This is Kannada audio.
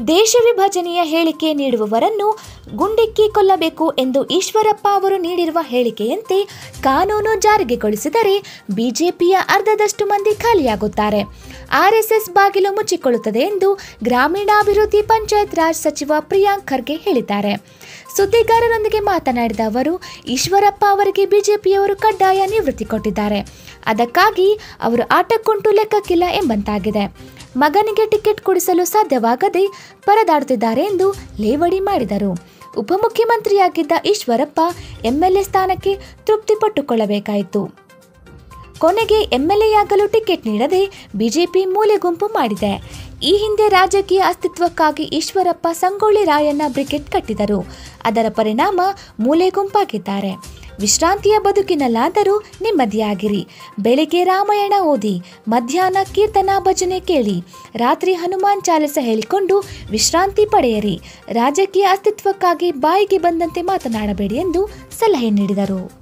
ದೇಶ ವಿಭಜನೆಯ ಹೇಳಿಕೆ ನೀಡುವವರನ್ನು ಗುಂಡಿಕ್ಕಿ ಕೊಲ್ಲಬೇಕು ಎಂದು ಈಶ್ವರಪ್ಪ ಅವರು ನೀಡಿರುವ ಹೇಳಿಕೆಯಂತೆ ಕಾನೂನು ಜಾರಿಗೊಳಿಸಿದರೆ ಬಿಜೆಪಿಯ ಅರ್ಧದಷ್ಟು ಮಂದಿ ಖಾಲಿಯಾಗುತ್ತಾರೆ. ಆರ್ಎಸ್ಎಸ್ ಬಾಗಿಲು ಮುಚ್ಚಿಕೊಳ್ಳುತ್ತದೆ ಎಂದು ಗ್ರಾಮೀಣಾಭಿವೃದ್ಧಿ ಪಂಚಾಯತ್ ರಾಜ್ ಸಚಿವ ಪ್ರಿಯಾಂಕ್ ಖರ್ಗೆ ಹೇಳಿದ್ದಾರೆ. ಸುದ್ದಿಗಾರರೊಂದಿಗೆ ಮಾತನಾಡಿದ ಅವರು, ಈಶ್ವರಪ್ಪ ಅವರಿಗೆ ಬಿಜೆಪಿಯವರು ಕಡ್ಡಾಯ ನಿವೃತ್ತಿ ಕೊಟ್ಟಿದ್ದಾರೆ. ಅದಕ್ಕಾಗಿ ಅವರು ಆಟಕ್ಕುಂಟು ಲೆಕ್ಕಕ್ಕಿಲ್ಲ ಎಂಬಂತಾಗಿದೆ. ಮಗನಿಗೆ ಟಿಕೆಟ್ ಕೊಡಿಸಲು ಸಾಧ್ಯವಾಗದೆ ಪರದಾಡುತ್ತಿದ್ದಾರೆ ಎಂದು ಲೇವಡಿ ಮಾಡಿದರು. ಉಪಮುಖ್ಯಮಂತ್ರಿಯಾಗಿದ್ದ ಈಶ್ವರಪ್ಪ ಎಂಎಲ್ಎ ಸ್ಥಾನಕ್ಕೆ ತೃಪ್ತಿಪಟ್ಟುಕೊಳ್ಳಬೇಕಾಯಿತು. ಕೊನೆಗೆ ಎಂಎಲ್ಎಯಾಗಲು ಟಿಕೆಟ್ ನೀಡದೆ ಬಿಜೆಪಿ ಮೂಲೆ ಗುಂಪು ಮಾಡಿದೆ. ಈ ಹಿಂದೆ ರಾಜಕೀಯ ಅಸ್ತಿತ್ವಕ್ಕಾಗಿ ಈಶ್ವರಪ್ಪ ಸಂಗೊಳ್ಳಿ ರಾಯಣ್ಣ ಬ್ರಿಗೇಡ್ ಕಟ್ಟಿದರು. ಅದರ ಪರಿಣಾಮ ಮೂಲೆ ಗುಂಪಾಗಿದ್ದಾರೆ. ವಿಶ್ರಾಂತಿಯ ಬದುಕಿನಲ್ಲಾದರೂ ನೆಮ್ಮದಿಯಾಗಿರಿ. ಬೆಳಿಗ್ಗೆ ರಾಮಾಯಣ ಓದಿ, ಮಧ್ಯಾಹ್ನ ಕೀರ್ತನಾ ಭಜನೆ ಕೇಳಿ, ರಾತ್ರಿ ಹನುಮಾನ್ ಚಾಲಿಸ ಹೇಳಿಕೊಂಡು ವಿಶ್ರಾಂತಿ ಪಡೆಯಿರಿ. ರಾಜಕೀಯ ಅಸ್ತಿತ್ವಕ್ಕಾಗಿ ಬಾಯಿಗೆ ಬಂದಂತೆ ಮಾತನಾಡಬೇಡಿ ಎಂದು ಸಲಹೆ ನೀಡಿದರು.